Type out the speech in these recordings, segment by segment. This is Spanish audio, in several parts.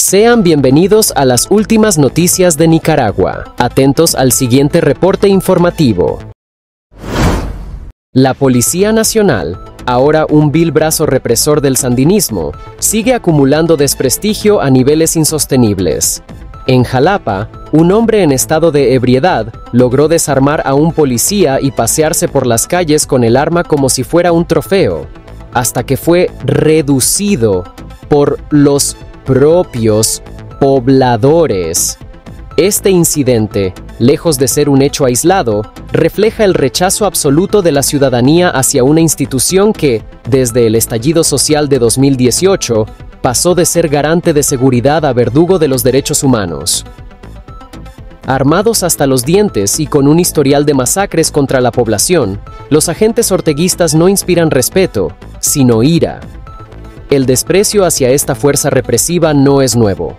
Sean bienvenidos a las últimas noticias de Nicaragua. Atentos al siguiente reporte informativo. La Policía Nacional, ahora un vil brazo represor del sandinismo, sigue acumulando desprestigio a niveles insostenibles. En Jalapa, un hombre en estado de ebriedad logró desarmar a un policía y pasearse por las calles con el arma como si fuera un trofeo, hasta que fue reducido por los propios pobladores. Este incidente, lejos de ser un hecho aislado, refleja el rechazo absoluto de la ciudadanía hacia una institución que, desde el estallido social de 2018, pasó de ser garante de seguridad a verdugo de los derechos humanos. Armados hasta los dientes y con un historial de masacres contra la población, los agentes orteguistas no inspiran respeto, sino ira. El desprecio hacia esta fuerza represiva no es nuevo.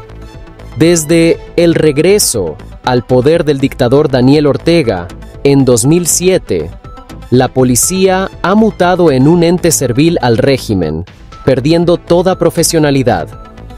Desde el regreso al poder del dictador Daniel Ortega en 2007, la policía ha mutado en un ente servil al régimen, perdiendo toda profesionalidad.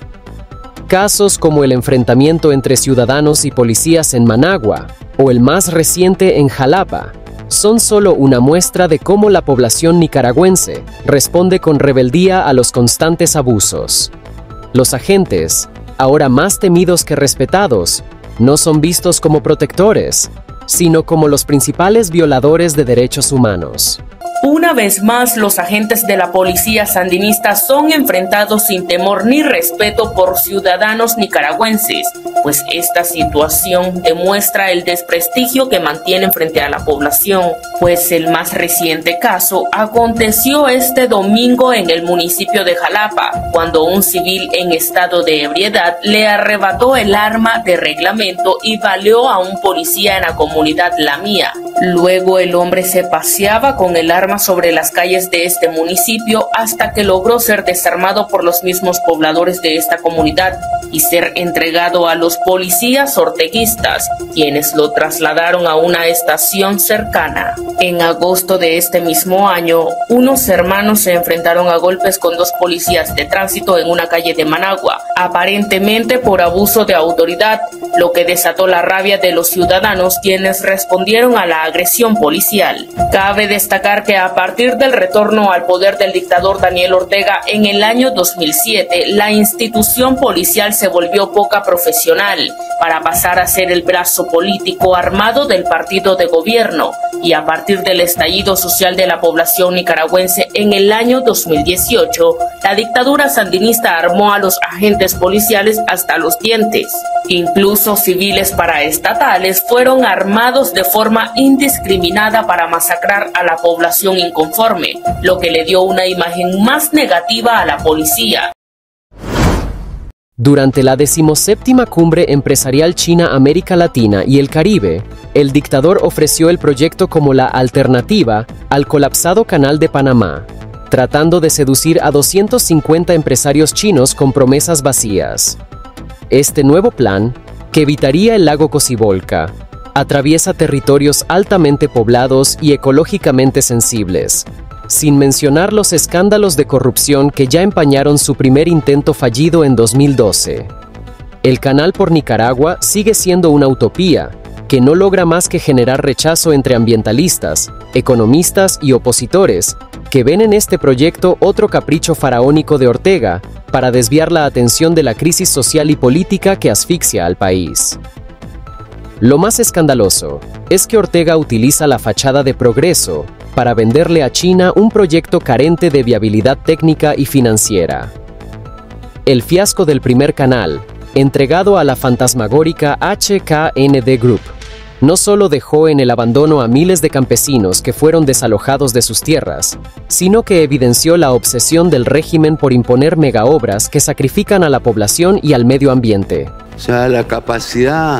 Casos como el enfrentamiento entre ciudadanos y policías en Managua o el más reciente en Jalapa son solo una muestra de cómo la población nicaragüense responde con rebeldía a los constantes abusos. Los agentes, ahora más temidos que respetados, no son vistos como protectores, sino como los principales violadores de derechos humanos. Una vez más, los agentes de la policía sandinista son enfrentados sin temor ni respeto por ciudadanos nicaragüenses, pues esta situación demuestra el desprestigio que mantienen frente a la población, pues el más reciente caso aconteció este domingo en el municipio de Jalapa, cuando un civil en estado de ebriedad le arrebató el arma de reglamento y baleó a un policía en la comunidad La Mía. Luego el hombre se paseaba con el arma sobre las calles de este municipio hasta que logró ser desarmado por los mismos pobladores de esta comunidad y ser entregado a los policías orteguistas, quienes lo trasladaron a una estación cercana. En agosto de este mismo año, unos hermanos se enfrentaron a golpes con dos policías de tránsito en una calle de Managua, aparentemente por abuso de autoridad, lo que desató la rabia de los ciudadanos, quienes respondieron a la agresión policial. Cabe destacar que a partir del retorno al poder del dictador Daniel Ortega en el año 2007, la institución policial se volvió poco profesional para pasar a ser el brazo político armado del partido de gobierno, y a partir del estallido social de la población nicaragüense en el año 2018, la dictadura sandinista armó a los agentes policiales hasta los dientes. Incluso civiles paraestatales fueron armados de forma indiscriminada para masacrar a la población inconforme, lo que le dio una imagen más negativa a la policía. Durante la 17ª Cumbre Empresarial China-América Latina y el Caribe, el dictador ofreció el proyecto como la alternativa al colapsado Canal de Panamá, tratando de seducir a 250 empresarios chinos con promesas vacías. Este nuevo plan, que evitaría el lago Cocibolca, atraviesa territorios altamente poblados y ecológicamente sensibles, sin mencionar los escándalos de corrupción que ya empañaron su primer intento fallido en 2012. El canal por Nicaragua sigue siendo una utopía que no logra más que generar rechazo entre ambientalistas, economistas y opositores, que ven en este proyecto otro capricho faraónico de Ortega para desviar la atención de la crisis social y política que asfixia al país. Lo más escandaloso es que Ortega utiliza la fachada de progreso para venderle a China un proyecto carente de viabilidad técnica y financiera. El fiasco del primer canal, entregado a la fantasmagórica HKND Group, no solo dejó en el abandono a miles de campesinos que fueron desalojados de sus tierras, sino que evidenció la obsesión del régimen por imponer megaobras que sacrifican a la población y al medio ambiente. O sea, la capacidad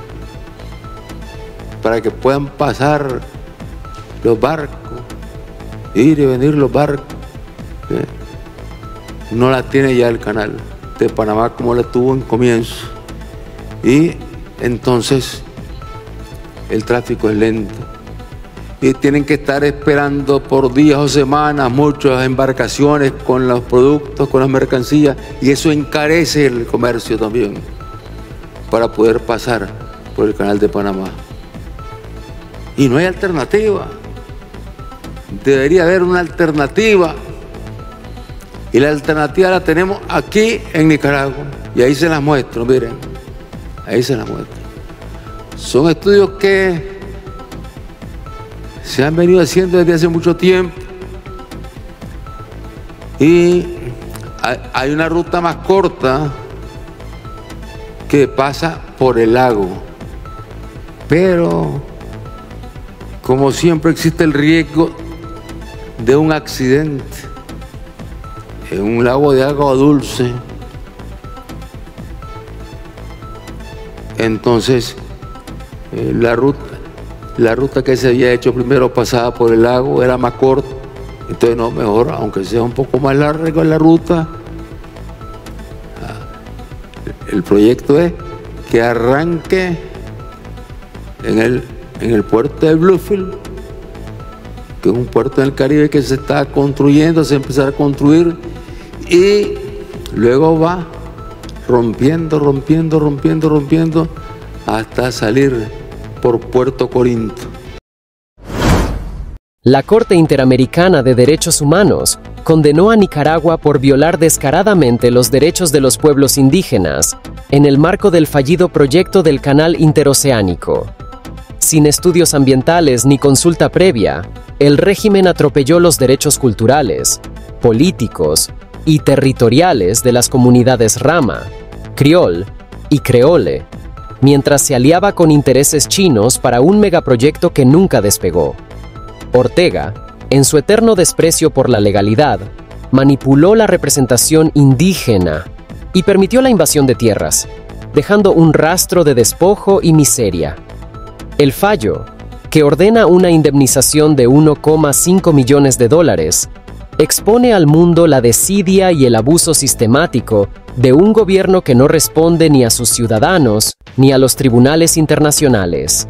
para que puedan pasar los barcos, ir y venir los barcos, no la tiene ya el canal de Panamá como la tuvo en comienzo. Y entonces el tráfico es lento. y tienen que estar esperando por días o semanas muchas embarcaciones con los productos, con las mercancías, y eso encarece el comercio también para poder pasar por el Canal de Panamá. Y no hay alternativa. Debería haber una alternativa, y la alternativa la tenemos aquí en Nicaragua, y ahí se las muestro, miren, ahí se las muestro. Son estudios que se han venido haciendo desde hace mucho tiempo, y hay una ruta más corta que pasa por el lago, pero como siempre existe el riesgo de un accidente en un lago de agua dulce. Entonces la ruta que se había hecho primero pasaba por el lago, era más corta. Entonces no, mejor, aunque sea un poco más larga la ruta, el proyecto es que arranque en el puerto de Bluefield, que es un puerto en el Caribe que se está construyendo, se empezará a construir, y luego va rompiendo hasta salir por Puerto Corinto. La Corte Interamericana de Derechos Humanos condenó a Nicaragua por violar descaradamente los derechos de los pueblos indígenas en el marco del fallido proyecto del Canal Interoceánico. Sin estudios ambientales ni consulta previa, el régimen atropelló los derechos culturales, políticos y territoriales de las comunidades Rama, Criol y Creole, mientras se aliaba con intereses chinos para un megaproyecto que nunca despegó. Ortega, en su eterno desprecio por la legalidad, manipuló la representación indígena y permitió la invasión de tierras, dejando un rastro de despojo y miseria. El fallo, que ordena una indemnización de $1,5 millones, expone al mundo la desidia y el abuso sistemático de un gobierno que no responde ni a sus ciudadanos ni a los tribunales internacionales.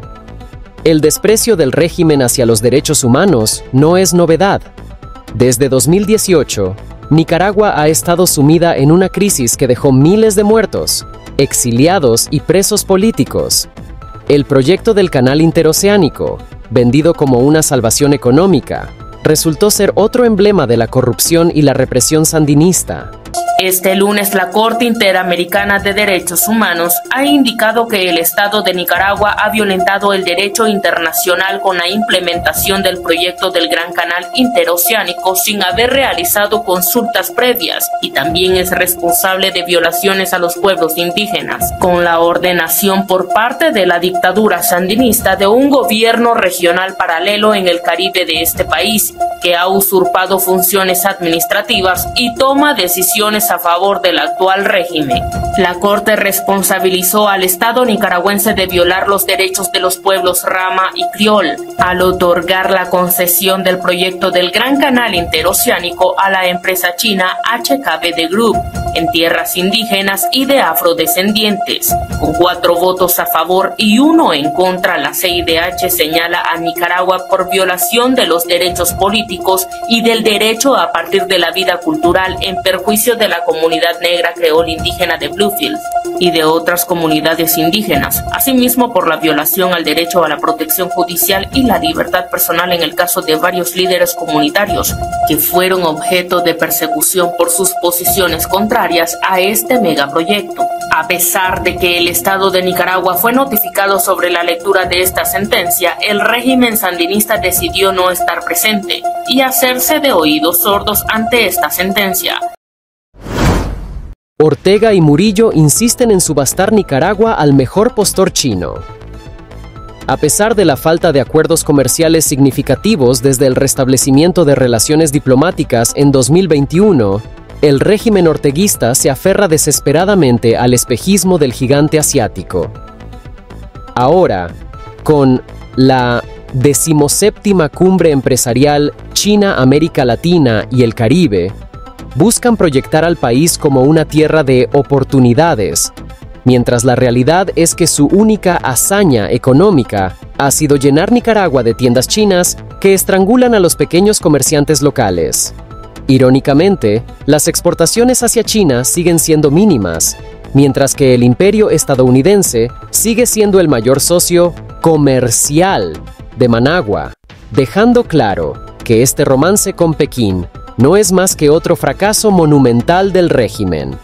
El desprecio del régimen hacia los derechos humanos no es novedad. Desde 2018, Nicaragua ha estado sumida en una crisis que dejó miles de muertos, exiliados y presos políticos. El proyecto del Canal Interoceánico, vendido como una salvación económica, resultó ser otro emblema de la corrupción y la represión sandinista. Este lunes, la Corte Interamericana de Derechos Humanos ha indicado que el Estado de Nicaragua ha violentado el derecho internacional con la implementación del proyecto del Gran Canal Interoceánico sin haber realizado consultas previas, y también es responsable de violaciones a los pueblos indígenas, con la ordenación por parte de la dictadura sandinista de un gobierno regional paralelo en el Caribe de este país, que ha usurpado funciones administrativas y toma decisiones a favor del actual régimen. La Corte responsabilizó al Estado nicaragüense de violar los derechos de los pueblos Rama y Criol al otorgar la concesión del proyecto del Gran Canal Interoceánico a la empresa china HKBD Group en tierras indígenas y de afrodescendientes. Con 4 votos a favor y 1 en contra, la CIDH señala a Nicaragua por violación de los derechos políticos y del derecho a partir de la vida cultural en perjuicio de la comunidad negra creol indígena de Bluefield y de otras comunidades indígenas, asimismo por la violación al derecho a la protección judicial y la libertad personal en el caso de varios líderes comunitarios que fueron objeto de persecución por sus posiciones contrarias a este megaproyecto. A pesar de que el Estado de Nicaragua fue notificado sobre la lectura de esta sentencia, el régimen sandinista decidió no estar presente y hacerse de oídos sordos ante esta sentencia. Ortega y Murillo insisten en subastar Nicaragua al mejor postor chino. A pesar de la falta de acuerdos comerciales significativos desde el restablecimiento de relaciones diplomáticas en 2021, el régimen orteguista se aferra desesperadamente al espejismo del gigante asiático. Ahora, con la 17ª Cumbre Empresarial China-América Latina y el Caribe, buscan proyectar al país como una tierra de oportunidades, mientras la realidad es que su única hazaña económica ha sido llenar Nicaragua de tiendas chinas que estrangulan a los pequeños comerciantes locales. Irónicamente, las exportaciones hacia China siguen siendo mínimas, mientras que el imperio estadounidense sigue siendo el mayor socio comercial de Managua, dejando claro que este romance con Pekín no es más que otro fracaso monumental del régimen.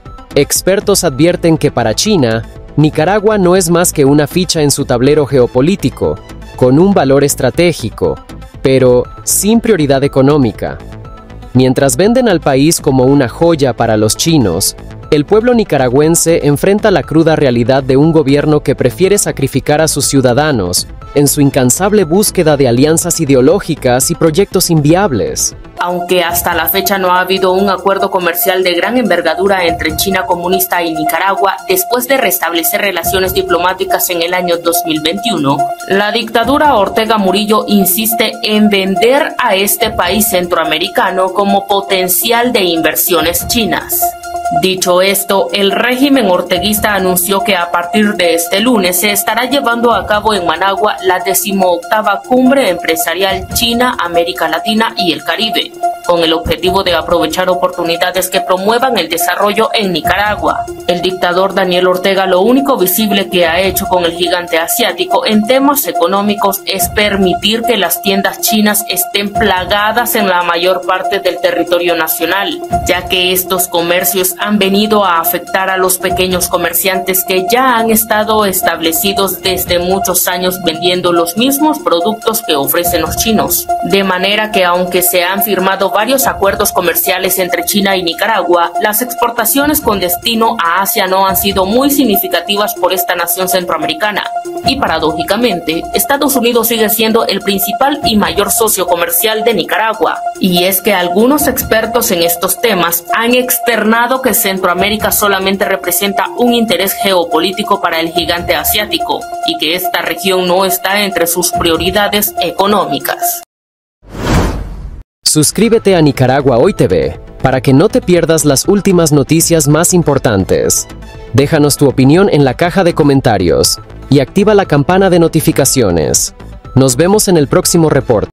Expertos advierten que para China, Nicaragua no es más que una ficha en su tablero geopolítico, con un valor estratégico, pero sin prioridad económica. Mientras venden al país como una joya para los chinos, el pueblo nicaragüense enfrenta la cruda realidad de un gobierno que prefiere sacrificar a sus ciudadanos en su incansable búsqueda de alianzas ideológicas y proyectos inviables. Aunque hasta la fecha no ha habido un acuerdo comercial de gran envergadura entre China comunista y Nicaragua después de restablecer relaciones diplomáticas en el año 2021, la dictadura Ortega Murillo insiste en vender a este país centroamericano como potencial de inversiones chinas. Dicho esto, el régimen orteguista anunció que a partir de este lunes se estará llevando a cabo en Managua la 18ª Cumbre Empresarial China, América Latina y el Caribe, con el objetivo de aprovechar oportunidades que promuevan el desarrollo en Nicaragua. El dictador Daniel Ortega lo único visible que ha hecho con el gigante asiático en temas económicos es permitir que las tiendas chinas estén plagadas en la mayor parte del territorio nacional, ya que estos comercios han venido a afectar a los pequeños comerciantes que ya han estado establecidos desde muchos años vendiendo los mismos productos que ofrecen los chinos. De manera que aunque se han firmado varios acuerdos comerciales entre China y Nicaragua, las exportaciones con destino a Asia no han sido muy significativas por esta nación centroamericana. Y paradójicamente, Estados Unidos sigue siendo el principal y mayor socio comercial de Nicaragua. Y es que algunos expertos en estos temas han externado que Centroamérica solamente representa un interés geopolítico para el gigante asiático y que esta región no está entre sus prioridades económicas. Suscríbete a Nicaragua Hoy TV para que no te pierdas las últimas noticias más importantes. Déjanos tu opinión en la caja de comentarios y activa la campana de notificaciones. Nos vemos en el próximo reporte.